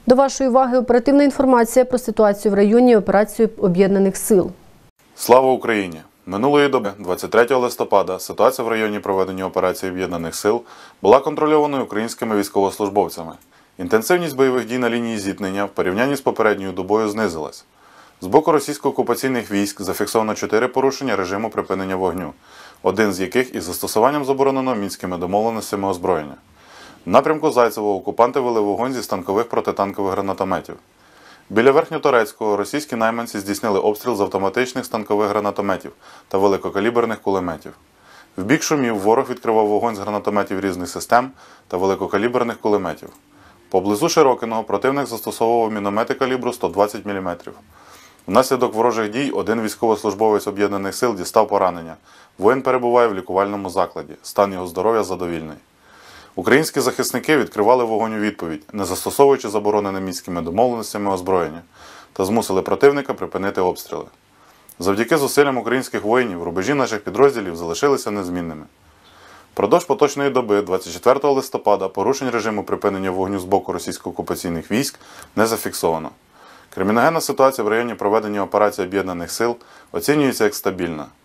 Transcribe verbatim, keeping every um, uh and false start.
До вашої уваги оперативна інформація про ситуацію в районі операції Об'єднаних сил. Слава Україні! Минулої доби, двадцять третього листопада, ситуація в районі проведення операції Об'єднаних сил була контрольованою українськими військовослужбовцями. Інтенсивність бойових дій на лінії зіткнення в порівнянні з попередньою добою знизилась. З боку російсько-окупаційних військ зафіксовано чотири порушення режиму припинення вогню, один з яких із застосуванням забороненого мінськими домовленостями озброєння. В напрямку Зайцевого окупанти вели вогонь зі станкових протитанкових гранатометів. Біля Верхньоторецького російські найманці здійснили обстріл з автоматичних станкових гранатометів та великокаліберних кулеметів. В бік Шумів ворог відкривав вогонь з гранатометів різних систем та великокаліберних кулеметів. Поблизу Широкиного противник застосовував міномети калібру сто двадцять міліметрів. Внаслідок ворожих дій один військовослужбовець Об'єднаних сил дістав поранення. Воїн перебуває в лікувальному закладі. Стан його здоров'я задовільний. Українські захисники відкривали вогонь у відповідь, не застосовуючи забороненими мінськими домовленостями озброєння, та змусили противника припинити обстріли. Завдяки зусиллям українських воїнів рубежі наших підрозділів залишилися незмінними. Впродовж поточної доби, двадцять четвертого листопада, порушень режиму припинення вогню з боку російсько-окупаційних військ не зафіксовано. Криміногенна ситуація в районі проведення операції Об'єднаних сил оцінюється як стабільна.